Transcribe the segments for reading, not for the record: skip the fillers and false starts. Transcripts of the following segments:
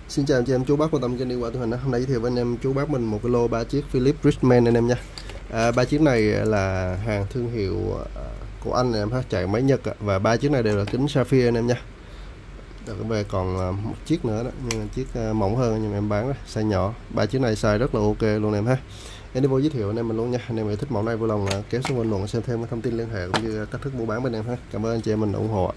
Xin chào anh chị em, chú bác quan tâm kênh đi qua tụi mình. Hôm nay giới thiệu với anh em chú bác mình một cái lô 3 chiếc Philips Richman anh em nha. Ba chiếc này là hàng thương hiệu của anh em ha, chạy máy Nhật và ba chiếc này đều là kính sapphire anh em nha. Được về còn một chiếc nữa đó, nhưng mà chiếc mỏng hơn nhưng mà em bán đó, size nhỏ. Ba chiếc này size rất là ok luôn em ha. Em đi vô giới thiệu anh em mình luôn nha. Anh em thích mẫu này vui lòng kéo xuống bình luận xem thêm cái thông tin liên hệ cũng như cách thức mua bán bên em ha. Cảm ơn anh chị em mình ủng hộ.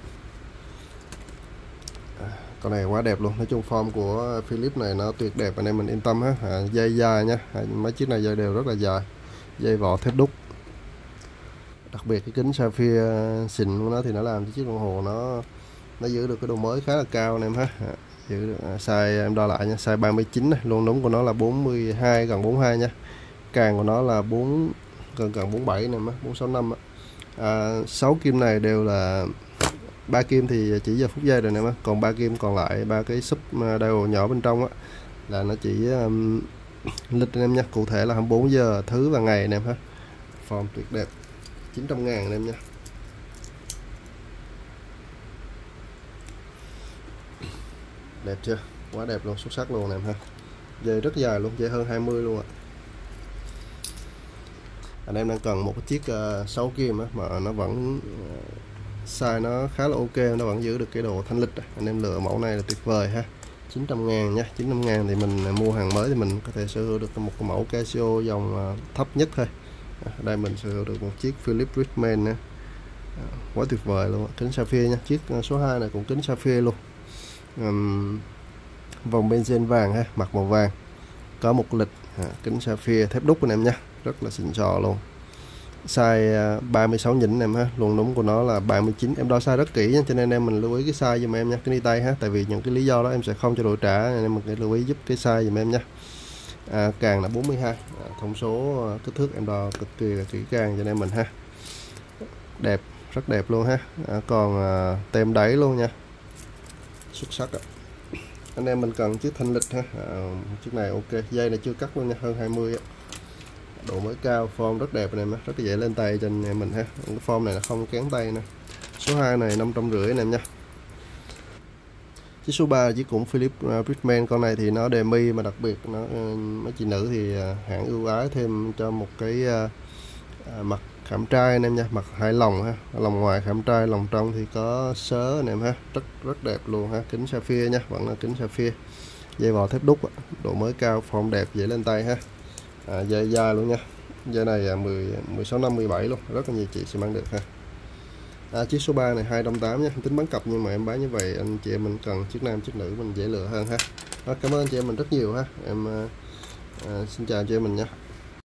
Con này quá đẹp luôn, nói chung form của Philips này nó tuyệt đẹp, anh em mình yên tâm ha. Dây dài nha, mấy chiếc này dây đều rất là dài, dây vỏ thép đúc. Đặc biệt cái kính sapphire xịn của nó thì nó làm cho chiếc đồng hồ nó giữ được cái độ mới khá là cao anh em ha. Giữ được, size em đo lại nha, size 39 này, luôn đúng của nó là 42 gần 42 nha. Càng của nó là 4 gần 47 này, 465 á. 6 kim này đều là ba kim thì chỉ giờ phút giây rồi nè, còn ba kim còn lại, ba cái sub đều nhỏ bên trong á là nó chỉ lịch anh em nha, cụ thể là 24 giờ thứ và ngày anh em ha. Form tuyệt đẹp, 900.000 anh em nha. Đẹp chưa, quá đẹp luôn, xuất sắc luôn anh em ha. Dây rất dài luôn, dây hơn 20 luôn ạ. Anh em đang cần một cái chiếc 6 kim á, mà nó vẫn size nó khá là ok, nó vẫn giữ được cái độ thanh lịch. Anh em lựa mẫu này là tuyệt vời ha. 900.000 nha. 900.000 thì mình mua hàng mới thì mình có thể sở hữu được một cái mẫu Casio dòng thấp nhất thôi. Đây mình sở hữu được một chiếc Philips Richman nè. Quá tuyệt vời luôn, kính sapphire nha. Chiếc số 2 này cũng kính sapphire luôn. Vòng benzen vàng ha, mặt màu vàng, có một lịch kính sapphire thép đúc anh em nha, rất là xịn sò luôn. Size 36 nhỉnh em ha, luồn đúng của nó là 39. Em đo size rất kỹ nha, cho nên em mình lưu ý cái size giùm em nha, cái ni tay ha, tại vì những cái lý do đó em sẽ không cho đổi trả nên em mình phải lưu ý giúp cái size giùm em nha. Càng là 42, thông số kích thước em đo cực kỳ là kỹ càng cho nên mình ha. Đẹp, rất đẹp luôn ha. Còn tem đáy luôn nha, xuất sắc ạ. Anh em mình cần chiếc thanh lịch ha. Chiếc này ok, dây này chưa cắt luôn nha, hơn 20 á. Độ mới cao, form rất đẹp anh em, rất là dễ lên tay cho anh em mình ha. Cái form này nó không kén tay nè. Số 2 này 550 anh em nha. Chiếc số 3 chiếc cũng Philips Richman, con này thì nó đề mi mà đặc biệt nó mấy chị nữ thì hãng ưu ái thêm cho một cái mặt khảm trai anh em nha, mặt hai lòng ha, lòng ngoài khảm trai, lòng trong thì có sớ anh em ha, rất đẹp luôn ha. Kính sapphire nha, vẫn là kính sapphire, dây vỏ thép đúc, độ mới cao, form đẹp, dễ lên tay ha. Dây dài luôn nha, dây này 16 năm 17 luôn, rất là nhiều chị sẽ mang được ha. Chiếc số 3 này 280 nha, tính bán cặp nhưng mà em bán như vậy anh chị em mình cần chiếc nam chiếc nữ mình dễ lựa hơn ha. Cảm ơn anh chị em mình rất nhiều ha. Em xin chào anh chị em mình nha.